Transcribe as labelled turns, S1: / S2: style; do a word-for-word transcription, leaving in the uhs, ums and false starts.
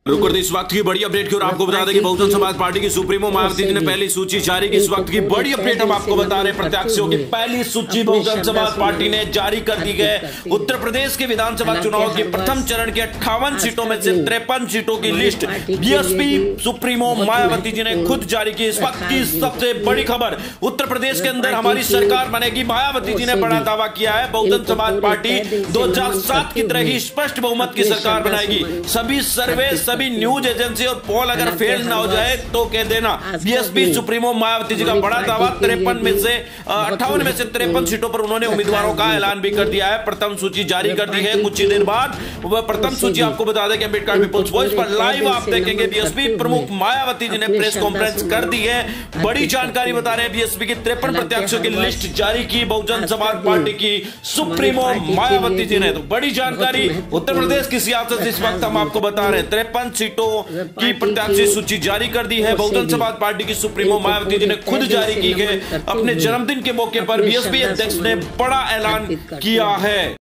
S1: रुक करते इस वक्त की बड़ी अपडेट की और आपको बता दें कि बहुजन समाज पार्टी की सुप्रीमो मायावती जी ने पहली सूची जारी की। इस वक्त की बड़ी अपडेट हम आपको बता रहे हैं, प्रत्याशियों की पहली सूची बहुजन समाज पार्टी ने जारी कर दी है। उत्तर प्रदेश के विधानसभा चुनाव के प्रथम चरण की अट्ठावन सीटों में से तिरपन सीटों की list BSP supremo Mayawati ji ने खुद जारी की। इस वक्त की सबसे बड़ी खबर, उत्तर प्रदेश के अंदर हमारी सरकार बनेगी। मायावती जी ने बड़ा दावा किया है। बहुजन समाज पार्टी दो हजार सात की तरह ही स्पष्ट बहुमत की सरकार बनाएगी। सभी सर्वे, सभी न्यूज एजेंसी और पोल अगर फेल ना हो जाए तो कह देना। बीएसपी सुप्रीमो मायावती जी का बड़ा दावा, तिरपन में से अट्ठावन में से तिरपन सीटों पर उन्होंने उम्मीदवारों का ऐलान भी कर दिया है। प्रथम सूची जारी कर दी है कुछ ही देर बाद। वह प्रथम सूची आपको बता दें कि अम्बेडकर पीपुल्स वॉइस पर लाइव आप देखेंगे। बीएसपी प्रमुख मायावती जी ने प्रेस कॉन्फ्रेंस कर दी है। बड़ी जानकारी बता रहे हैं, बीएसपी की तिरपन प्रत्याशियों की लिस्ट जारी की बहुजन समाज पार्टी की सुप्रीमो मायावती जी ने। तो बड़ी जानकारी उत्तर प्रदेश की सियासत इस वक्त हम आपको बता रहे हैं। तिरपन सीटों की प्रत्याशी सूची जारी कर दी है। बहुजन समाज पार्टी की सुप्रीमो मायावती जी ने खुद जारी की है। अपने जन्मदिन के मौके पर बीएसपी अध्यक्ष ने बड़ा ऐलान किया है।